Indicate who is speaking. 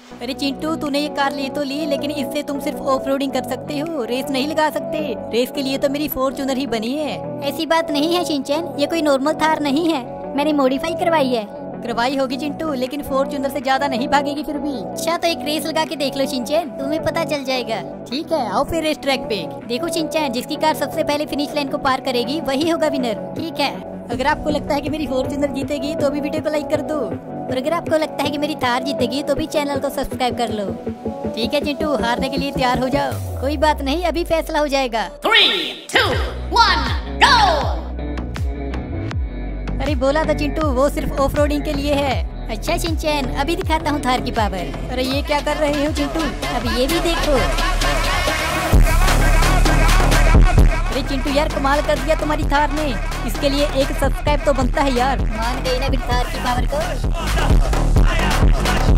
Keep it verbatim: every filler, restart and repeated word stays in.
Speaker 1: अरे चिंटू, तूने ये कार ले तो ली, लेकिन इससे तुम सिर्फ ऑफ रोडिंग कर सकते हो, रेस नहीं लगा सकते। रेस के लिए तो मेरी फॉर्च्यूनर ही बनी है।
Speaker 2: ऐसी बात नहीं है शिनचैन, ये कोई नॉर्मल थार नहीं है, मैंने मॉडिफाई करवाई है।
Speaker 1: करवाई होगी चिंटू, लेकिन फॉर्च्यूनर से ज्यादा नहीं भागेगी फिर भी।
Speaker 2: अच्छा तो एक रेस लगा के देख लो शिनचैन, तुम्हें पता चल जाएगा।
Speaker 1: ठीक है, आओ फिर रेस ट्रैक पे।
Speaker 2: देखो शिनचैन, जिसकी कार सबसे पहले फिनिश लाइन को पार करेगी वही होगा विनर। ठीक है।
Speaker 1: अगर आपको लगता है कि मेरी फॉर्च्यूनर जीतेगी तो भी वीडियो को लाइक कर दो,
Speaker 2: और अगर आपको लगता है कि मेरी थार जीतेगी तो भी चैनल को सब्सक्राइब कर लो।
Speaker 1: ठीक है चिंटू, हारने के लिए तैयार हो जाओ।
Speaker 2: कोई बात नहीं, अभी फैसला हो जाएगा।
Speaker 3: Three two one go.
Speaker 1: अरे बोला था चिंटू, वो सिर्फ ऑफ रोडिंग के लिए है।
Speaker 2: अच्छा शिनचैन, अभी दिखाता हूँ थार की पावर।
Speaker 1: अरे ये क्या कर रहे हो चिंटू?
Speaker 2: अब ये भी देखो।
Speaker 1: अरे चिंटू यार, कमाल कर दिया तुम्हारी थार ने। इसके लिए एक सब्सक्राइब तो बनता है यार।
Speaker 2: मान गई ना फिर थार की पावर को।